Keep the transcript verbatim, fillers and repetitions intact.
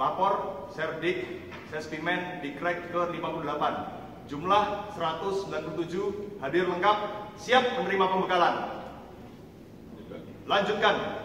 Lapor Serdik Sestimen Dikrek ke lima puluh delapan. Jumlah seratus sembilan puluh tujuh, hadir lengkap, siap menerima pembekalan. Lanjutkan.